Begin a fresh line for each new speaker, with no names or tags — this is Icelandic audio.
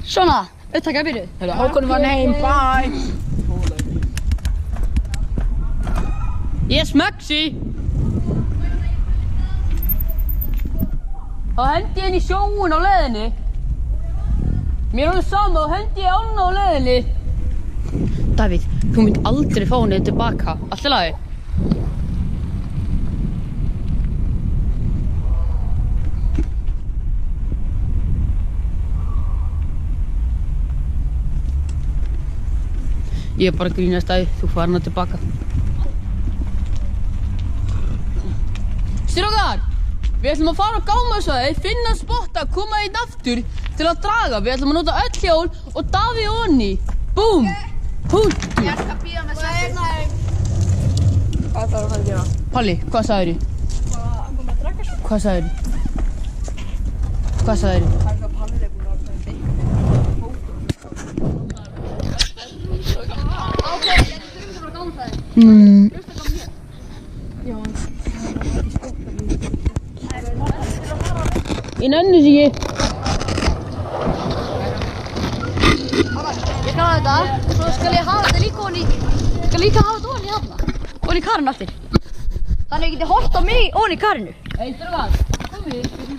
Svona, upptaka byrjuð.
Hákon var heim, bye!
Yes, Maxi! Þá hendi ég henni í sjóun á leiðinni. Mér er alveg sama, þá hendi ég ána á leiðinni. Davíð, þú mynd aldrei fá henni tilbaka. Allt í lagi? Ég er bara að grínast Davíð, þú fær henni tilbaka. Strákar, við ætlum að fara á gámasvæðið, finna spotta, koma einn aftur til að draga. Við ætlum að nota öll hjól og Davíð onni. Búm! Punktur!
Ég skal bíða með sessi.
Hvað þarf að gera?
Palli, hvað sagðirðu?
Bara að koma að draka svo.
Hvað sagðirðu? Hvað sagðirðu?
Það er hvað Palli er búin að vera með Ok, ég þurfum það bara að gáma það.
Ég nenni þess ekki.
Ég kláði þetta, svo skal ég hafa þetta líka ofan í, skal líka hafa þetta ofan í þarna.
Ofan í karinu aftur.
Þannig að ég geti horft á mig ofan í karinu.
Hey, strákar, komið.